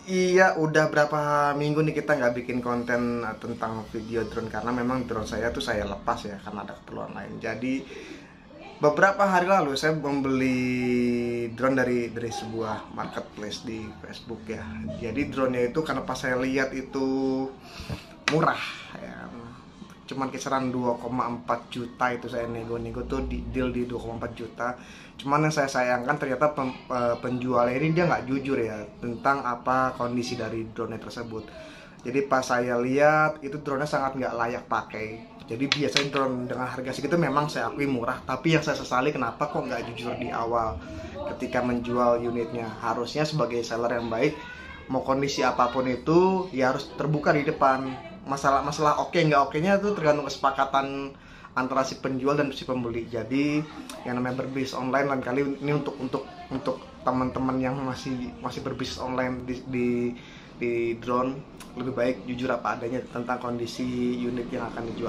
Iya, udah berapa minggu nih kita nggak bikin konten tentang video drone karena memang drone saya tuh saya lepas ya karena ada keperluan lain. Jadi beberapa hari lalu saya membeli drone dari sebuah marketplace di Facebook ya. Jadi drone-nya itu karena pas saya lihat itu murah ya. Cuman kisaran 2,4 juta itu saya nego-nego tuh di deal di 2,4 juta. Cuman yang saya sayangkan ternyata penjualnya ini dia nggak jujur ya tentang apa kondisi dari drone tersebut. Jadi pas saya lihat itu drone-nya sangat nggak layak pakai. Jadi biasanya drone dengan harga segitu memang saya akui murah, tapi yang saya sesali kenapa kok nggak jujur di awal ketika menjual unitnya. Harusnya sebagai seller yang baik, mau kondisi apapun itu ya harus terbuka di depan. Masalah oke nggak oke-nya itu tergantung kesepakatan antara si penjual dan si pembeli. Jadi yang namanya berbisnis online lain kali ini untuk teman-teman yang masih berbisnis online di drone, lebih baik jujur apa adanya tentang kondisi unit yang akan dijual.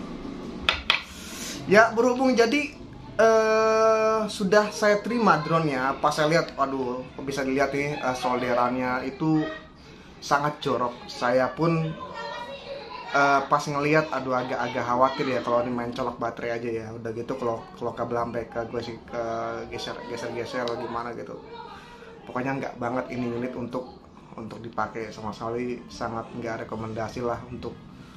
Ya berhubung jadi sudah saya terima drone-nya, pas saya lihat, waduh bisa dilihat nih solderannya itu sangat jorok. Saya pun pas ngelihat aduh agak khawatir ya kalau ini main colok baterai aja ya. Udah gitu kalau kabel sampai ke gue sih ke geser atau gimana gitu. Pokoknya nggak banget ini unit untuk dipakai sama sekali, sangat nggak rekomendasi lah untuk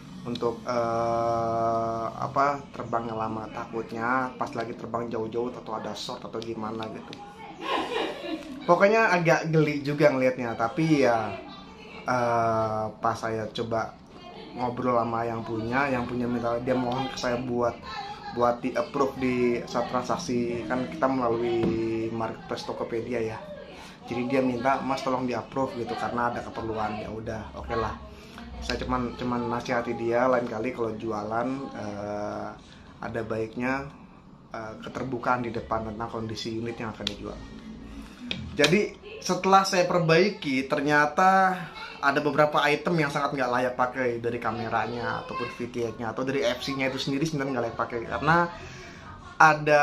terbang yang lama. Takutnya pas lagi terbang jauh-jauh atau ada short atau gimana gitu. Pokoknya agak geli juga ngelihatnya, tapi ya pas saya coba ngobrol sama yang punya minta, dia mohon ke saya buat di approve di saat transaksi, kan kita melalui marketplace Tokopedia ya. Jadi dia minta Mas tolong di approve gitu karena ada keperluan. Ya udah oke lah, saya cuman nasihati dia lain kali kalau jualan ada baiknya keterbukaan di depan tentang kondisi unit yang akan dijual. Jadi setelah saya perbaiki ternyata ada beberapa item yang sangat nggak layak pakai, dari kameranya ataupun VTX-nya atau dari FC-nya itu sendiri sebenarnya nggak layak pakai karena ada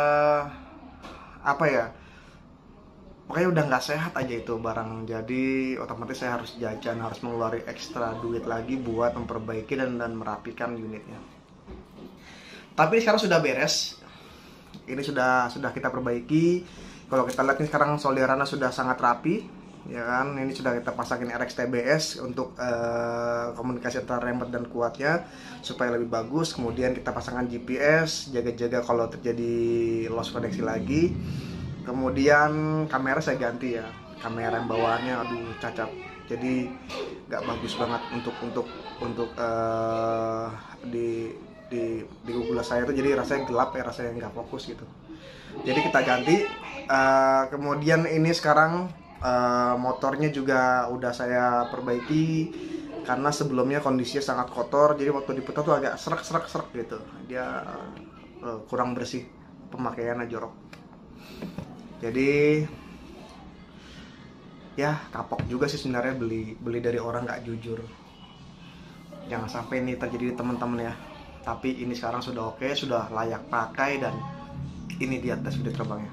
apa ya, pokoknya udah nggak sehat aja itu barang. Jadi otomatis saya harus jajan, harus mengeluarkan ekstra duit lagi buat memperbaiki dan merapikan unitnya. Tapi sekarang sudah beres, ini sudah kita perbaiki. Kalau kita lihat ini sekarang solderannya sudah sangat rapi, ya kan. Ini sudah kita pasangin RX TBS untuk komunikasi antara remote dan kuatnya supaya lebih bagus. Kemudian kita pasangkan GPS, jaga-jaga kalau terjadi loss koneksi lagi. Kemudian kamera saya ganti ya, kamera yang bawaannya aduh cacat, jadi nggak bagus banget untuk di Google saya itu, jadi rasanya gelap ya, rasanya nggak fokus gitu. Jadi kita ganti. Kemudian ini sekarang motornya juga udah saya perbaiki karena sebelumnya kondisinya sangat kotor, jadi waktu diputar tuh agak serak gitu, dia kurang bersih, pemakaiannya jorok. Jadi ya kapok juga sih sebenarnya beli dari orang nggak jujur. Jangan sampai ini terjadi di teman-teman ya. Tapi ini sekarang sudah oke, sudah layak pakai, dan ini dia tes video terbangnya.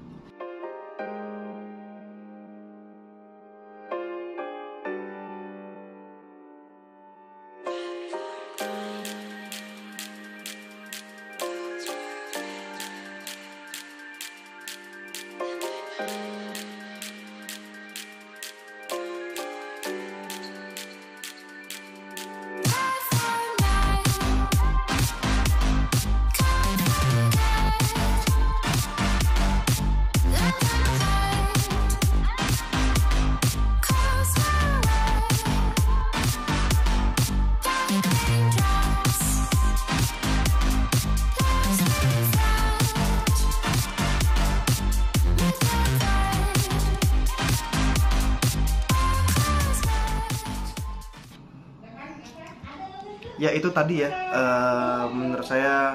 Ya itu tadi ya, menurut saya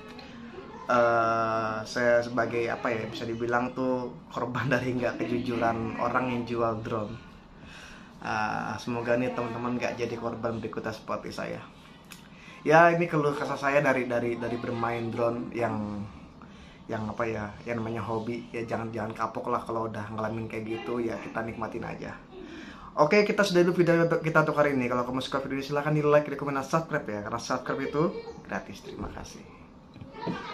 sebagai apa ya, bisa dibilang tuh korban dari nggak kejujuran orang yang jual drone. Semoga nih teman-teman nggak jadi korban berikutnya seperti saya. Ya ini keluh kesah saya dari bermain drone yang apa ya, yang namanya hobi ya. Jangan kapok lah kalau udah ngalamin kayak gitu, ya kita nikmatin aja. Oke, kita sudah dulu video kita untuk hari ini. Kalau kamu suka video ini silahkan di like, di komen, dan subscribe ya. Karena subscribe itu gratis. Terima kasih.